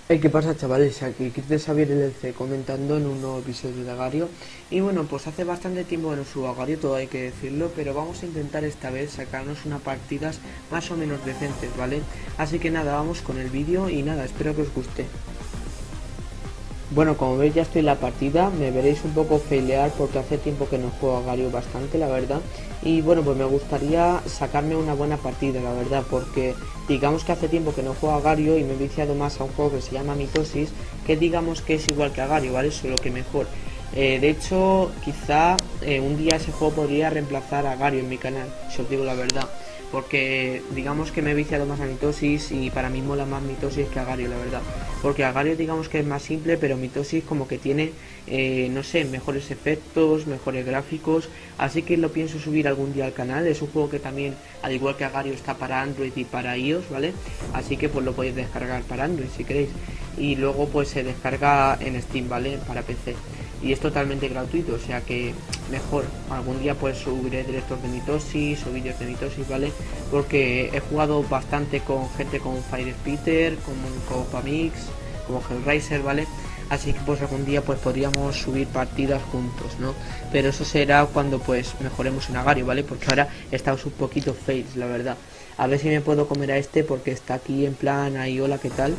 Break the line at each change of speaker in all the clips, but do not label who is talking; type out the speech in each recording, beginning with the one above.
Hey, ¿qué pasa, chavales? Aquí Cristian Xavier LC comentando en un nuevo episodio de Agario. Y bueno, pues hace bastante tiempo que no subo a Agario, todo hay que decirlo, pero vamos a intentar esta vez sacarnos unas partidas más o menos decentes, ¿vale? Así que nada, vamos con el vídeo y nada, espero que os guste. Bueno, como veis ya estoy en la partida, me veréis un poco failear porque hace tiempo que no juego a Agario bastante, la verdad. Y bueno, pues me gustaría sacarme una buena partida, la verdad, porque digamos que hace tiempo que no juego a Agario y me he viciado más a un juego que se llama Mitosis, que digamos que es igual que Agario, ¿vale? Solo que mejor. De hecho, quizá un día ese juego podría reemplazar a Agario en mi canal, si os digo la verdad. Porque digamos que me he viciado más a Mitosis y para mí mola más Mitosis que Agario, la verdad. Porque Agario digamos que es más simple, pero Mitosis como que tiene, no sé, mejores efectos, mejores gráficos. Así que lo pienso subir algún día al canal. Es un juego que también, al igual que Agario, está para Android y para iOS, ¿vale? Así que pues lo podéis descargar para Android si queréis. Y luego pues se descarga en Steam, ¿vale? Para PC. Y es totalmente gratuito, o sea que mejor. Algún día pues subiré directos de Mitosis o vídeos de Mitosis, ¿vale? Porque he jugado bastante con gente como Firespitter, como Pamix, como Hellraiser, ¿vale? Así que pues algún día pues podríamos subir partidas juntos, ¿no? Pero eso será cuando pues mejoremos en Agario, ¿vale? Porque ahora estamos un poquito fails, la verdad. A ver si me puedo comer a este porque está aquí en plan ahí, hola, ¿qué tal?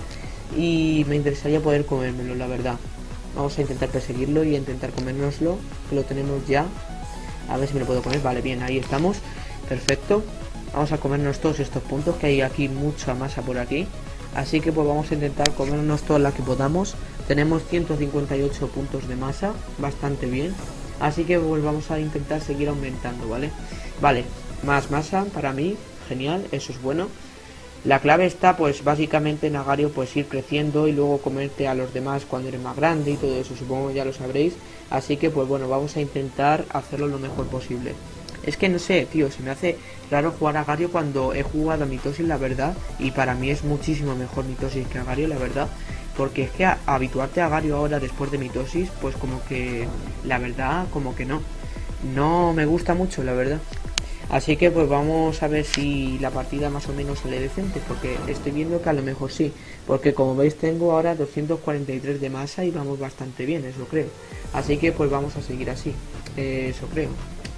Y me interesaría poder comérmelo, la verdad. Vamos a intentar perseguirlo y a intentar comérnoslo, que lo tenemos ya. A ver si me lo puedo comer. Vale, bien, ahí estamos. Perfecto. Vamos a comernos todos estos puntos, que hay aquí mucha masa por aquí. Así que pues vamos a intentar comernos todas las que podamos. Tenemos 158 puntos de masa, bastante bien. Así que pues vamos a intentar seguir aumentando, ¿vale? Vale, más masa para mí, genial, eso es bueno. La clave está pues básicamente en Agario pues ir creciendo y luego comerte a los demás cuando eres más grande y todo eso, supongo que ya lo sabréis. Así que pues bueno, vamos a intentar hacerlo lo mejor posible. Es que no sé, tío, se me hace raro jugar a Agario cuando he jugado a Mitosis, la verdad. Y para mí es muchísimo mejor Mitosis que Agario, la verdad. Porque es que habituarte a Agario ahora después de Mitosis, pues como que, la verdad, como que no. No me gusta mucho, la verdad. Así que pues vamos a ver si la partida más o menos sale decente, porque estoy viendo que a lo mejor sí, porque como veis tengo ahora 243 de masa y vamos bastante bien, eso creo. Así que pues vamos a seguir así, eso creo.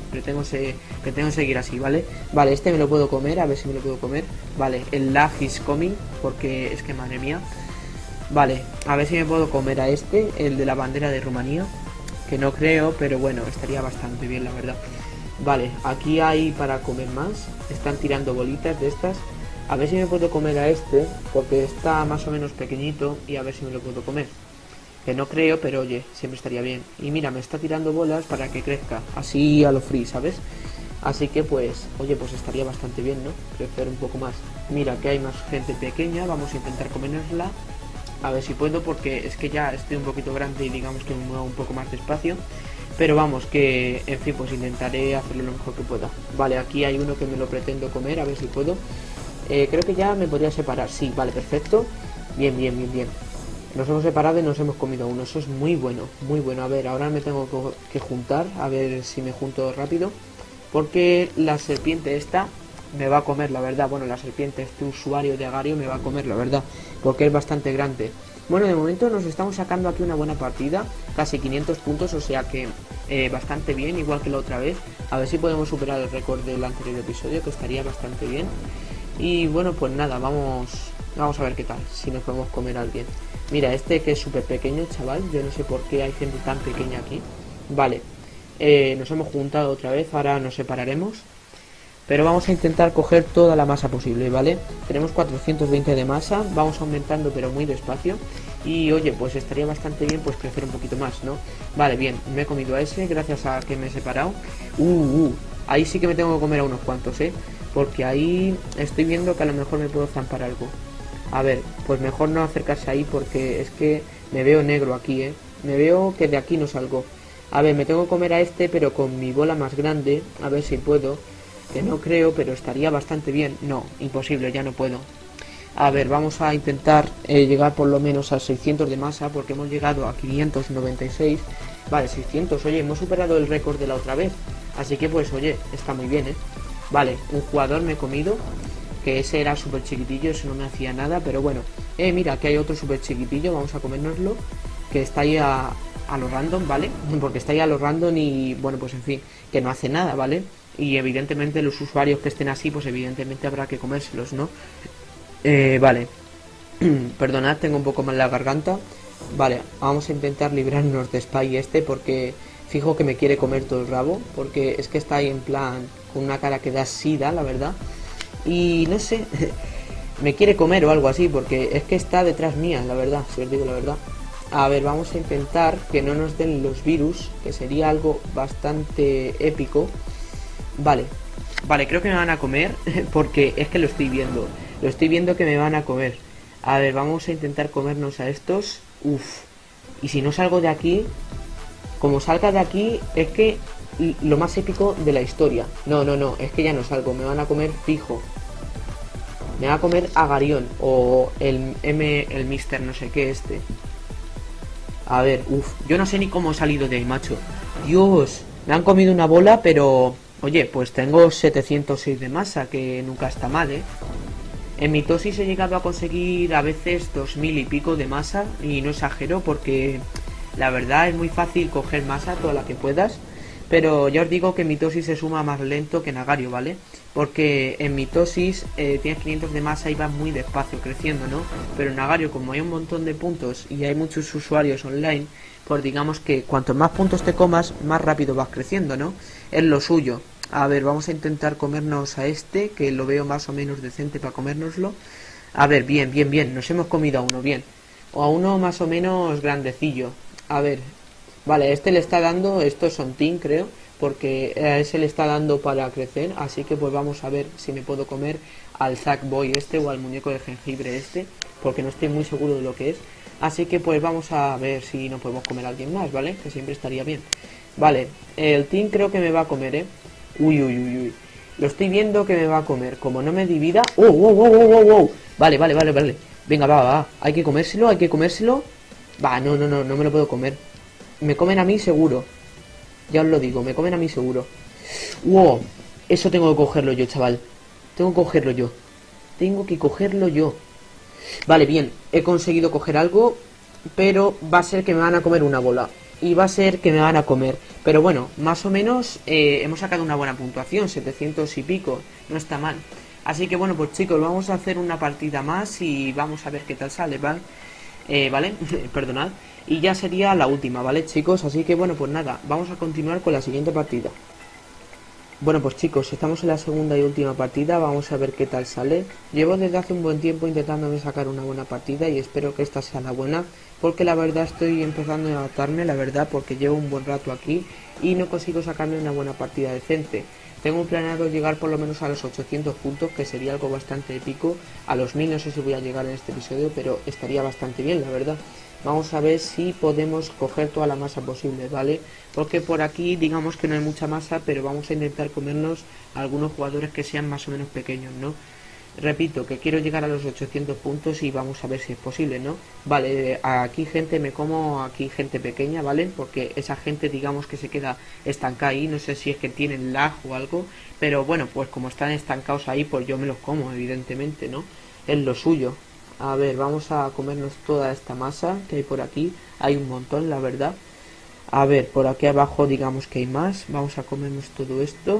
Pretendo seguir así, ¿vale? Vale, este me lo puedo comer, a ver si me lo puedo comer. Vale, el lag is coming, porque es que madre mía. Vale, a ver si me puedo comer a este, el de la bandera de Rumanía, que no creo, pero bueno, estaría bastante bien, la verdad. Vale, aquí hay para comer más. Están tirando bolitas de estas. A ver si me puedo comer a este, porque está más o menos pequeñito. Y a ver si me lo puedo comer. Que no creo, pero oye, siempre estaría bien. Y mira, me está tirando bolas para que crezca. Así a lo free, ¿sabes? Así que pues, oye, pues estaría bastante bien, ¿no? Crecer un poco más. Mira, que hay más gente pequeña. Vamos a intentar comérnosla. A ver si puedo, porque es que ya estoy un poquito grande y digamos que me muevo un poco más despacio. Pero vamos, que en fin, pues intentaré hacerlo lo mejor que pueda. Vale, aquí hay uno que me lo pretendo comer, a ver si puedo. Creo que ya me podría separar, sí, vale, perfecto. Bien, bien, bien, bien. Nos hemos separado y nos hemos comido uno, eso es muy bueno, muy bueno. A ver, ahora me tengo que juntar, a ver si me junto rápido. Porque la serpiente esta me va a comer, la verdad. Bueno, la serpiente, este usuario de Agario me va a comer, la verdad. Porque es bastante grande. Bueno, de momento nos estamos sacando aquí una buena partida. Casi 500 puntos, o sea que bastante bien, igual que la otra vez. A ver si podemos superar el récord del anterior episodio, que estaría bastante bien. Y bueno, pues nada, vamos a ver qué tal, si nos podemos comer a alguien. Mira, este que es súper pequeño, chaval. Yo no sé por qué hay gente tan pequeña aquí. Vale, nos hemos juntado otra vez, ahora nos separaremos. Pero vamos a intentar coger toda la masa posible, ¿vale? Tenemos 420 de masa, vamos aumentando pero muy despacio. Y oye, pues estaría bastante bien pues crecer un poquito más, ¿no? Vale, bien, me he comido a ese gracias a que me he separado. Ahí sí que me tengo que comer a unos cuantos, ¿eh? Porque ahí estoy viendo que a lo mejor me puedo zampar algo. A ver, pues mejor no acercarse ahí porque es que me veo negro aquí, ¿eh? Me veo que de aquí no salgo. A ver, me tengo que comer a este pero con mi bola más grande, a ver si puedo. Que no creo, pero estaría bastante bien. No, imposible, ya no puedo. A ver, vamos a intentar llegar por lo menos a 600 de masa, porque hemos llegado a 596. Vale, 600, oye, hemos superado el récord de la otra vez. Así que pues, oye, está muy bien, ¿eh? Vale, un jugador me he comido, que ese era súper chiquitillo, eso no me hacía nada, pero bueno. Mira, que hay otro súper chiquitillo, vamos a comérnoslo, que está ahí a lo random, ¿vale? Porque está ahí a lo random y, bueno, pues en fin, que no hace nada, ¿vale? Y evidentemente los usuarios que estén así, pues evidentemente habrá que comérselos, ¿no? Vale. Perdonad, tengo un poco mal la garganta. Vale, vamos a intentar librarnos de Spy este porque fijo que me quiere comer todo el rabo. Porque es que está ahí en plan con una cara que da sida, la verdad. Y no sé, me quiere comer o algo así porque es que está detrás mía, la verdad, si os digo la verdad. A ver, vamos a intentar que no nos den los virus, que sería algo bastante épico. Vale, vale, creo que me van a comer porque es que lo estoy viendo. Lo estoy viendo que me van a comer. A ver, vamos a intentar comernos a estos. Uf. Y si no salgo de aquí, como salga de aquí, es que lo más épico de la historia. No, no, no, es que ya no salgo. Me van a comer fijo. Me va a comer a Garión. O el Mister no sé qué este. A ver, uff. Yo no sé ni cómo he salido de ahí, macho. Dios. Me han comido una bola, pero... Oye, pues tengo 706 de masa, que nunca está mal, ¿eh? En mitosis he llegado a conseguir a veces 2000 y pico de masa, y no exagero porque la verdad es muy fácil coger masa toda la que puedas, pero ya os digo que en mitosis se suma más lento que en Agario, ¿vale? Porque en mitosis tienes 500 de masa y vas muy despacio creciendo, ¿no? Pero en Agario, como hay un montón de puntos y hay muchos usuarios online, pues digamos que cuantos más puntos te comas, más rápido vas creciendo, ¿no? Es lo suyo. A ver, vamos a intentar comernos a este, que lo veo más o menos decente para comérnoslo. A ver, bien, bien, bien, nos hemos comido a uno, bien. O a uno más o menos grandecillo. A ver, vale, a este le está dando, estos son team, creo, porque a ese le está dando para crecer. Así que pues vamos a ver si me puedo comer al Zackboy este o al muñeco de jengibre este, porque no estoy muy seguro de lo que es. Así que pues vamos a ver si nos podemos comer a alguien más, ¿vale? Que siempre estaría bien. Vale, el team creo que me va a comer, ¿eh? Uy, uy, uy, uy. Lo estoy viendo que me va a comer. Como no me divida... ¡Oh, oh, oh, oh, oh, oh! Vale, vale, vale, vale. Venga, va, va. Hay que comérselo, hay que comérselo. Va, no, no, no, no me lo puedo comer. Me comen a mí seguro. Ya os lo digo, me comen a mí seguro. ¡Wow! Eso tengo que cogerlo yo, chaval. Tengo que cogerlo yo. Tengo que cogerlo yo. Vale, bien. He conseguido coger algo, pero va a ser que me van a comer una bola. Y va a ser que me van a comer. Pero bueno, más o menos hemos sacado una buena puntuación, 700 y pico. No está mal. Así que bueno, pues chicos, vamos a hacer una partida más y vamos a ver qué tal sale, ¿vale? ¿Vale? Perdonad. Y ya sería la última, ¿vale, chicos? Así que bueno, pues nada, vamos a continuar con la siguiente partida. Bueno, pues chicos, estamos en la segunda y última partida, vamos a ver qué tal sale. Llevo desde hace un buen tiempo intentándome sacar una buena partida y espero que esta sea la buena, porque la verdad estoy empezando a adaptarme, la verdad, porque llevo un buen rato aquí y no consigo sacarme una buena partida decente. Tengo planeado llegar por lo menos a los 800 puntos, que sería algo bastante épico. A los 1000 no sé si voy a llegar en este episodio, pero estaría bastante bien, la verdad. Vamos a ver si podemos coger toda la masa posible, ¿vale? Porque por aquí digamos que no hay mucha masa, pero vamos a intentar comernos a algunos jugadores que sean más o menos pequeños, ¿no? Repito, que quiero llegar a los 800 puntos y vamos a ver si es posible, ¿no? Vale, aquí gente me como, aquí gente pequeña, ¿vale? Porque esa gente digamos que se queda estancada ahí, no sé si es que tienen lag o algo, pero bueno, pues como están estancados ahí, pues yo me los como, evidentemente, ¿no? Es lo suyo. A ver, vamos a comernos toda esta masa que hay por aquí. Hay un montón, la verdad. A ver, por aquí abajo digamos que hay más. Vamos a comernos todo esto.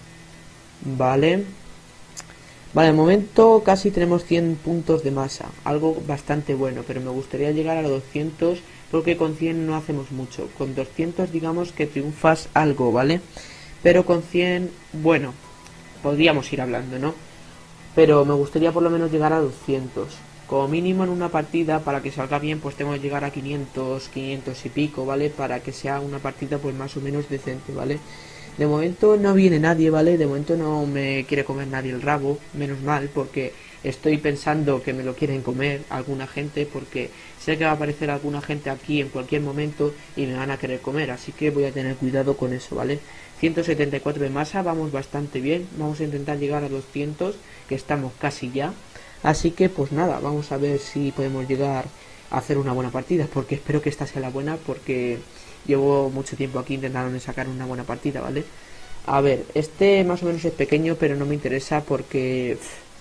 Vale. Vale, de momento casi tenemos 100 puntos de masa. Algo bastante bueno, pero me gustaría llegar a los 200 porque con 100 no hacemos mucho. Con 200 digamos que triunfas algo, ¿vale? Pero con 100, bueno, podríamos ir hablando, ¿no? Pero me gustaría por lo menos llegar a 200. Como mínimo en una partida, para que salga bien, pues tengo que llegar a 500, 500 y pico, ¿vale? Para que sea una partida pues más o menos decente, ¿vale? De momento no viene nadie, ¿vale? De momento no me quiere comer nadie el rabo, menos mal, porque estoy pensando que me lo quieren comer alguna gente, porque sé que va a aparecer alguna gente aquí en cualquier momento y me van a querer comer, así que voy a tener cuidado con eso, ¿vale? 174 de masa, vamos bastante bien, vamos a intentar llegar a 200, que estamos casi ya. Así que pues nada, vamos a ver si podemos llegar a hacer una buena partida, porque espero que esta sea la buena, porque llevo mucho tiempo aquí intentando sacar una buena partida, ¿vale? A ver, este más o menos es pequeño, pero no me interesa porque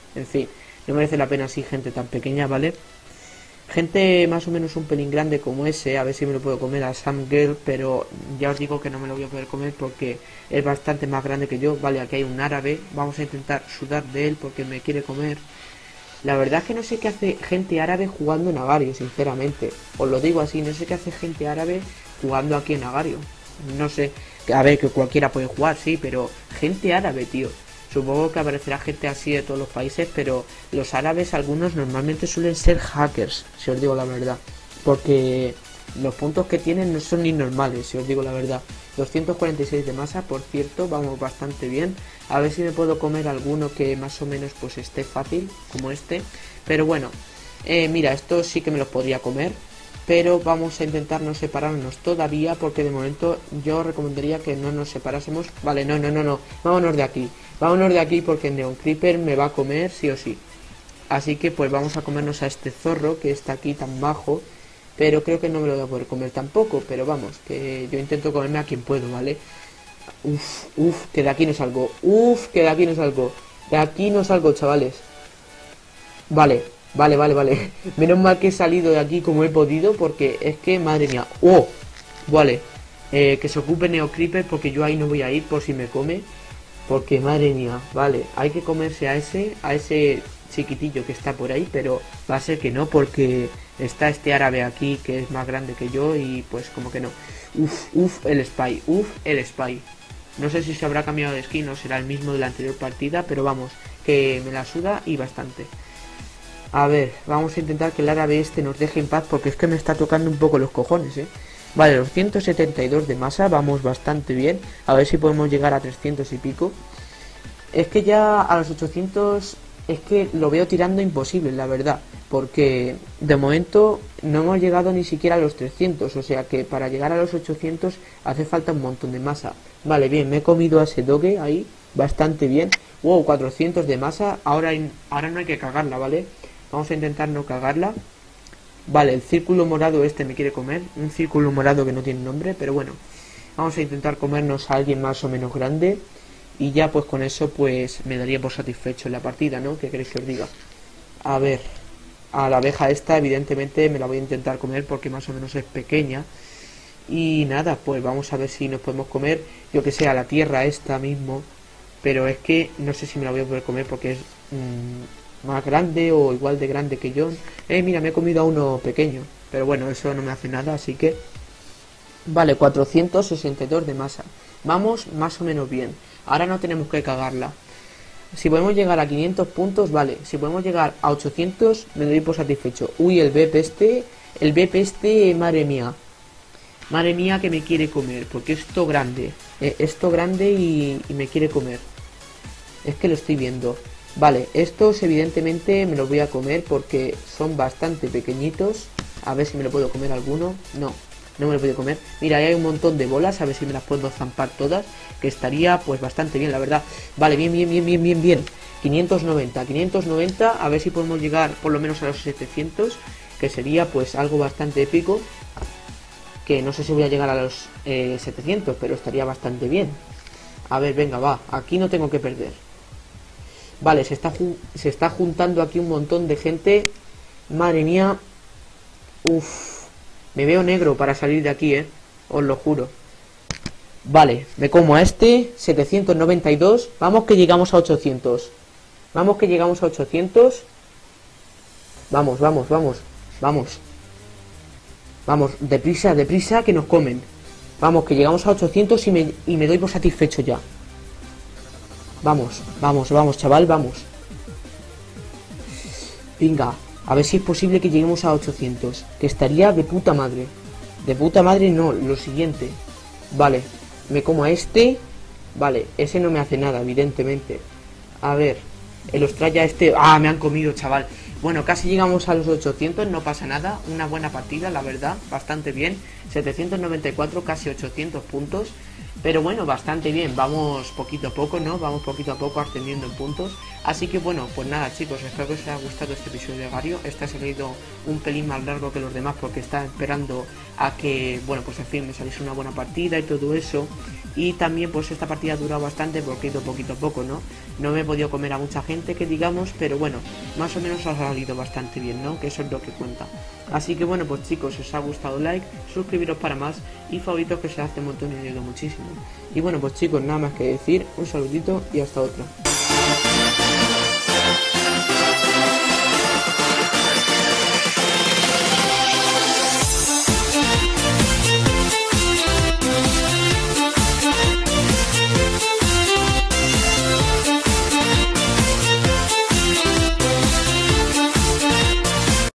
En fin, no merece la pena así gente tan pequeña, ¿vale? Gente más o menos un pelín grande como ese, a ver si me lo puedo comer a Sam Girl, pero ya os digo que no me lo voy a poder comer porque es bastante más grande que yo. Vale, aquí hay un árabe, vamos a intentar sudar de él porque me quiere comer. La verdad es que no sé qué hace gente árabe jugando en Agario, sinceramente. Os lo digo así, no sé qué hace gente árabe jugando aquí en Agario. No sé, a ver, que cualquiera puede jugar, sí, pero gente árabe, tío. Supongo que aparecerá gente así de todos los países, pero los árabes, algunos normalmente suelen ser hackers, si os digo la verdad. Porque los puntos que tienen no son ni normales, si os digo la verdad. 246 de masa, por cierto, vamos bastante bien. A ver si me puedo comer alguno que más o menos pues esté fácil, como este. Pero bueno, mira, estos sí que me los podría comer. Pero vamos a intentar no separarnos todavía, porque de momento yo recomendaría que no nos separásemos. Vale, no, vámonos de aquí. Vámonos de aquí porque Neon Creeper me va a comer sí o sí. Así que pues vamos a comernos a este zorro que está aquí tan bajo. Pero creo que no me lo voy a poder comer tampoco. Pero vamos, que yo intento comerme a quien puedo, ¿vale? Que de aquí no salgo. Que de aquí no salgo. De aquí no salgo, chavales. Vale. Menos mal que he salido de aquí como he podido, porque es que, madre mía. ¡Oh! Vale. Que se ocupe Neo Creeper porque yo ahí no voy a ir por si me come. Porque, madre mía, vale. Hay que comerse a ese chiquitillo que está por ahí, pero va a ser que no, porque está este árabe aquí que es más grande que yo y pues como que no. El Spy. No sé si se habrá cambiado de skin o será el mismo de la anterior partida, pero vamos, que me la suda y bastante. A ver, vamos a intentar que el árabe este nos deje en paz porque es que me está tocando un poco los cojones, Vale, los 172 de masa, vamos bastante bien. A ver si podemos llegar a 300 y pico. Es que ya a los 800 es que lo veo tirando imposible, la verdad. Porque de momento no hemos llegado ni siquiera a los 300. O sea que para llegar a los 800 hace falta un montón de masa. Vale, bien, me he comido a ese doge ahí bastante bien. Wow, 400 de masa. Ahora no hay que cagarla, ¿vale? Vamos a intentar no cagarla. Vale, el círculo morado este me quiere comer. Un círculo morado que no tiene nombre, pero bueno. Vamos a intentar comernos a alguien más o menos grande. Y ya pues con eso pues me daría por satisfecho en la partida, ¿no? ¿Qué queréis que os diga? A ver, a la abeja esta evidentemente me la voy a intentar comer porque más o menos es pequeña. Y nada, pues vamos a ver si nos podemos comer, yo que sé, a la tierra esta mismo. Pero es que no sé si me la voy a poder comer porque es más grande o igual de grande que yo. Mira, me he comido a uno pequeño. Pero bueno, eso no me hace nada, así que... Vale, 462 de masa. Vamos más o menos bien. Ahora no tenemos que cagarla. Si podemos llegar a 500 puntos, vale. Si podemos llegar a 800, me doy por satisfecho. Uy, el BP este, madre mía. Madre mía que me quiere comer, porque esto grande. Esto grande y me quiere comer. Es que lo estoy viendo. Vale, estos evidentemente me los voy a comer porque son bastante pequeñitos. A ver si me lo puedo comer alguno. No me lo puedo comer. Mira, ahí hay un montón de bolas. A ver si me las puedo zampar todas. Que estaría pues bastante bien, la verdad. Vale, bien. 590. A ver si podemos llegar por lo menos a los 700. Que sería pues algo bastante épico. Que no sé si voy a llegar a los 700, pero estaría bastante bien. A ver, venga, va. Aquí no tengo que perder. Vale, se está juntando aquí un montón de gente. Madre mía. Me veo negro para salir de aquí, os lo juro. Vale, me como a este. 792. Vamos que llegamos a 800. Vamos, deprisa, que nos comen. Vamos, que llegamos a 800 y me doy por satisfecho ya. Vamos, chaval, vamos. Venga, a ver si es posible que lleguemos a 800. Que estaría de puta madre. De puta madre no, lo siguiente. Vale, me como a este. Vale, ese no me hace nada, evidentemente. A ver, el Australia este... ¡Ah, me han comido, chaval! Bueno, casi llegamos a los 800, no pasa nada. Una buena partida, la verdad, bastante bien. 794, casi 800 puntos. Pero bueno, bastante bien, vamos poquito a poco, ¿no? Vamos poquito a poco ascendiendo en puntos. Así que bueno, pues nada chicos, espero que os haya gustado este episodio de Agario. Este ha salido un pelín más largo que los demás porque está esperando a que, bueno, pues en fin, me saliese una buena partida y todo eso. y también pues esta partida ha durado bastante porque he ido poquito a poco, ¿no? No me he podido comer a mucha gente, que digamos, pero bueno, más o menos ha salido bastante bien, ¿no? Que eso es lo que cuenta. Así que bueno, pues chicos, si os ha gustado, like, suscribiros para más y favoritos, que se hace un montón y me ayuda muchísimo. Y bueno, pues chicos, nada más que decir, un saludito y hasta otra.